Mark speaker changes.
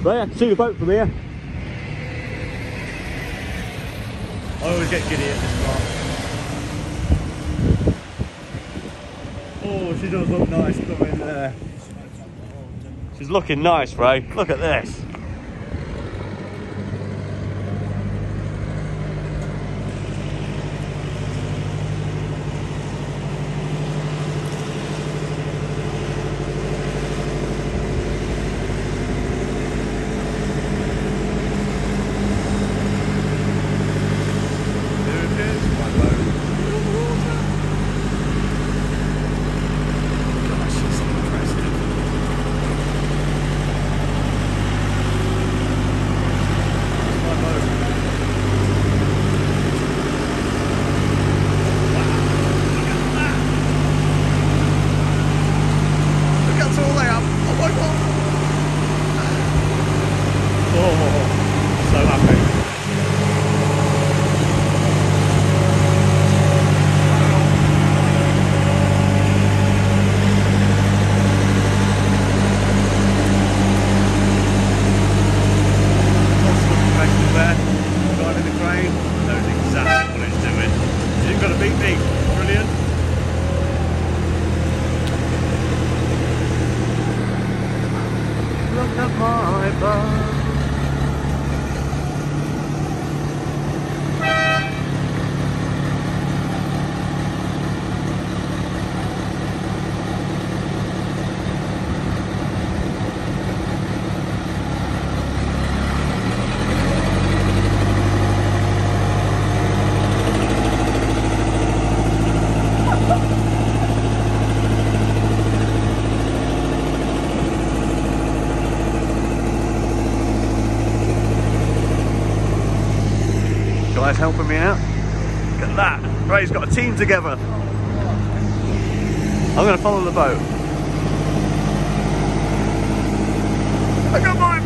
Speaker 1: Ray, I can see the boat from here. I always get giddy at this part. Oh, she does look nice coming there. She's looking nice, Ray. Look at this. Guys helping me out. Look at that. Ray's got a team together. I'm going to follow the boat. I got my